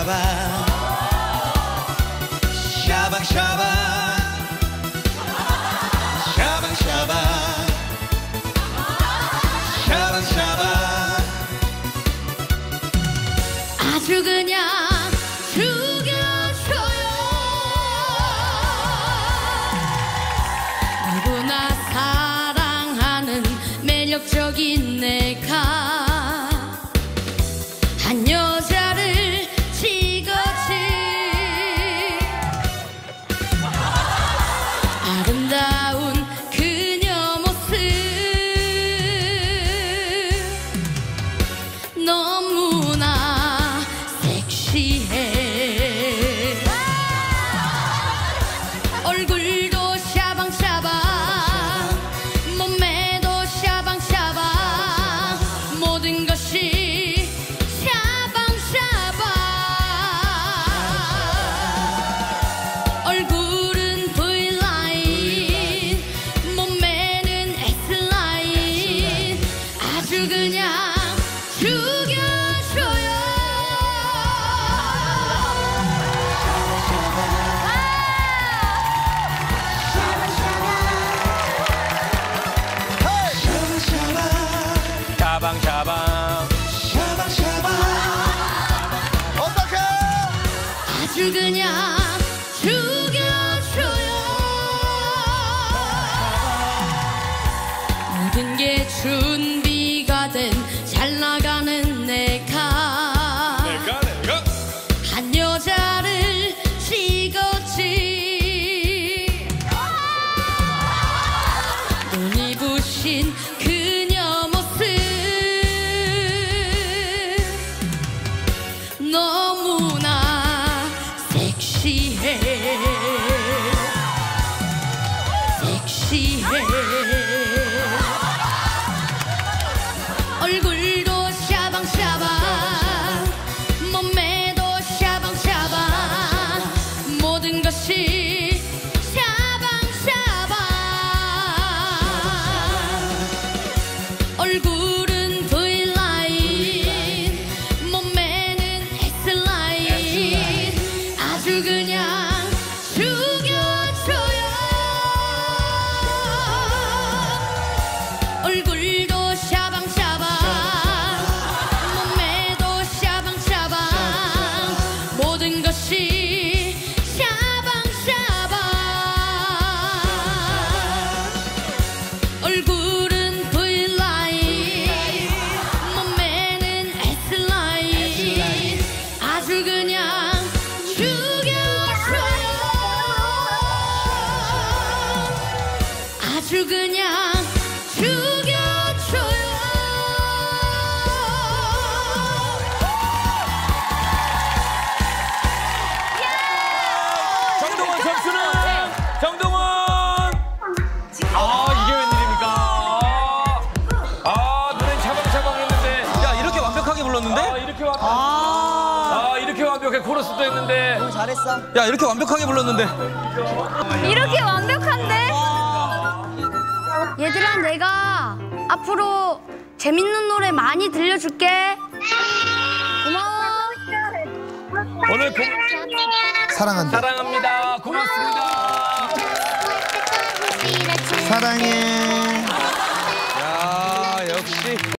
아주 그냥 죽여줘요. 누구나 사랑하는 매력적인 내가 한 여자를 찍었지. 아름다운 그녀 모습 너무나 섹시해. 얼굴도 샤방샤방 몸매도 샤방샤방 모든 것이 샤방샤방. 얼굴은 V라인 몸매는 S라인 아주 그냥 죽여줘요. 샤방샤방 어떡해! 아주 그냥 죽여줘요. 모든 게 준비가 된 잘 나가는 내가 한 여자를 찍었지. 눈이 부신 그녀 모습 너무나 섹시해. 섹시해. 얼굴도 샤방샤방 몸매도 샤방샤방 모든 것이 샤방샤방. 얼굴은 V라인 몸매는 S라인 아주 그냥 죽여줘요. 얼굴도 샤방샤방 몸매도 샤방샤방 모든 것이 샤방샤방. 얼굴은 V라인 몸매는 S라인 아주 그냥 죽여줘요. 아주 그냥 죽여줘요. 정동원 선수는 정동원. 이게 웬일입니까? 노래 샤방샤방 했는데. 야, 이렇게 완벽하게 불렀는데? 이렇게 완벽해. 코러스도 했는데. 잘했어. 야, 이렇게 완벽하게 불렀는데? 이렇게 완벽한데? 얘들아, 내가 앞으로 재밌는 노래 많이 들려줄게. 고마워. 오늘 사랑한다. 사랑합니다. 고맙습니다. 사랑해. 야, 역시.